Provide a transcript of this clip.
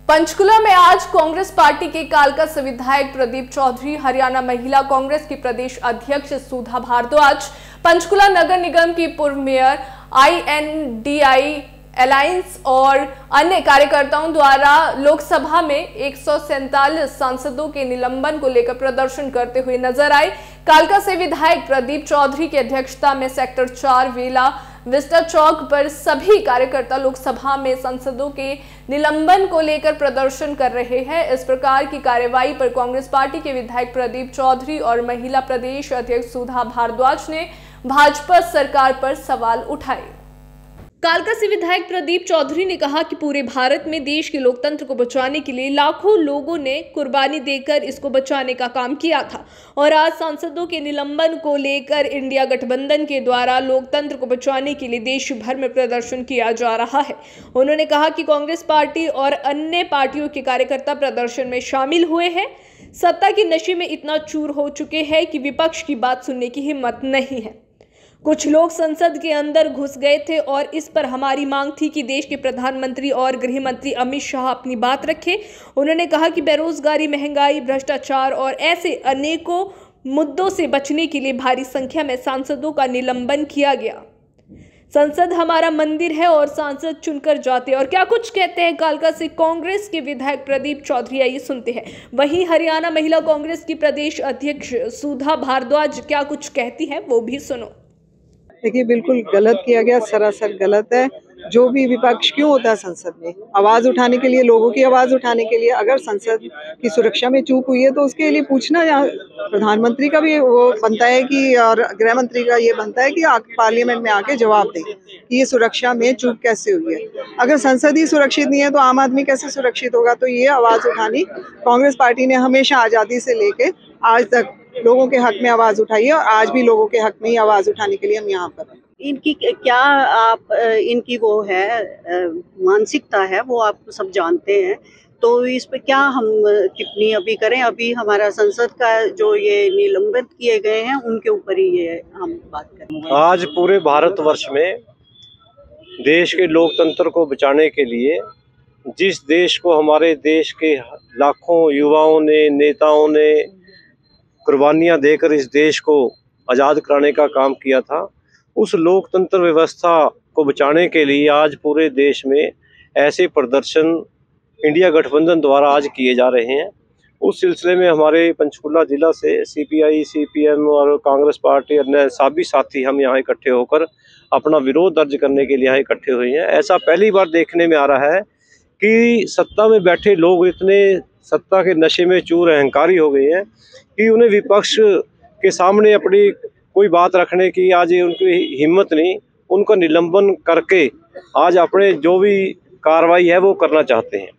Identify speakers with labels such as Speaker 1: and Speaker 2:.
Speaker 1: पंचकुला में आज कांग्रेस पार्टी के कालका से विधायक प्रदीप चौधरी, हरियाणा महिला कांग्रेस की प्रदेश अध्यक्ष सुधा भारद्वाज, पंचकुला नगर निगम की पूर्व मेयर, INDI अलायंस और अन्य कार्यकर्ताओं द्वारा लोकसभा में 147 सांसदों के निलंबन को लेकर प्रदर्शन करते हुए नजर आए। कालका से विधायक प्रदीप चौधरी की अध्यक्षता में सेक्टर 4 वेला विस्टा चौक पर सभी कार्यकर्ता लोकसभा में सांसदों के निलंबन को लेकर प्रदर्शन कर रहे हैं। इस प्रकार की कार्यवाही पर कांग्रेस पार्टी के विधायक प्रदीप चौधरी और महिला प्रदेश अध्यक्ष सुधा भारद्वाज ने भाजपा सरकार पर सवाल उठाए। कालका से विधायक प्रदीप चौधरी ने कहा कि पूरे भारत में देश के लोकतंत्र को बचाने के लिए लाखों लोगों ने कुर्बानी देकर इसको बचाने का काम किया था और आज सांसदों के निलंबन को लेकर इंडिया गठबंधन के द्वारा लोकतंत्र को बचाने के लिए देश भर में प्रदर्शन किया जा रहा है। उन्होंने कहा कि कांग्रेस पार्टी और अन्य पार्टियों के कार्यकर्ता प्रदर्शन में शामिल हुए हैं। सत्ता के नशे में इतना चूर हो चुके हैं कि विपक्ष की बात सुनने की हिम्मत नहीं है। कुछ लोग संसद के अंदर घुस गए थे और इस पर हमारी मांग थी कि देश के प्रधानमंत्री और गृह मंत्री अमित शाह अपनी बात रखें। उन्होंने कहा कि बेरोजगारी, महंगाई, भ्रष्टाचार और ऐसे अनेकों मुद्दों से बचने के लिए भारी संख्या में सांसदों का निलंबन किया गया। संसद हमारा मंदिर है और सांसद चुनकर जाते। और क्या कुछ कहते हैं कालका से कांग्रेस के विधायक प्रदीप चौधरी, आइए सुनते हैं। वहीं हरियाणा महिला कांग्रेस की प्रदेश अध्यक्ष सुधा भारद्वाज क्या कुछ कहती है वो भी सुनो।
Speaker 2: देखिए, बिल्कुल गलत किया गया, सरासर गलत है। जो भी विपक्ष क्यों होता है संसद में? आवाज उठाने के लिए, लोगों की आवाज उठाने के लिए। अगर संसद की सुरक्षा में चूक हुई है तो उसके लिए पूछना, प्रधानमंत्री का भी वो बनता है कि, और गृह मंत्री का ये बनता है कि पार्लियामेंट में आके जवाब दें कि ये सुरक्षा में चूक कैसे हुई है। अगर संसद ही सुरक्षित नहीं है तो आम आदमी कैसे सुरक्षित होगा? तो ये आवाज उठानी कांग्रेस पार्टी ने हमेशा आज़ादी से लेके आज तक लोगों के हक में आवाज उठाई है और आज भी लोगों के हक में ही आवाज उठाने के लिए हम यहाँ पर हैं।
Speaker 3: इनकी क्या आप इनकी वो है मानसिकता है, वो आप सब जानते हैं। तो इस पे क्या हम टिप्पणी अभी करें? अभी हमारा संसद का जो ये निलंबित किए गए हैं उनके ऊपर ही ये हम बात करें।
Speaker 4: आज पूरे भारतवर्ष में देश के लोकतंत्र को बचाने के लिए जिस देश को हमारे देश के लाखों युवाओं ने, नेताओं ने कुर्बानियां देकर इस देश को आज़ाद कराने का काम किया था, उस लोकतंत्र व्यवस्था को बचाने के लिए आज पूरे देश में ऐसे प्रदर्शन इंडिया गठबंधन द्वारा आज किए जा रहे हैं। उस सिलसिले में हमारे पंचकुला जिला से CPI, CPM और कांग्रेस पार्टी अन्य सभी साथी हम यहाँ इकट्ठे होकर अपना विरोध दर्ज करने के लिए यहाँ इकट्ठे हुए हैं। ऐसा पहली बार देखने में आ रहा है कि सत्ता में बैठे लोग इतने सत्ता के नशे में चूर, अहंकारी हो गए हैं कि उन्हें विपक्ष के सामने अपनी कोई बात रखने की आज उनकी हिम्मत नहीं। उनका निलंबन करके आज अपने जो भी कार्रवाई है वो करना चाहते हैं।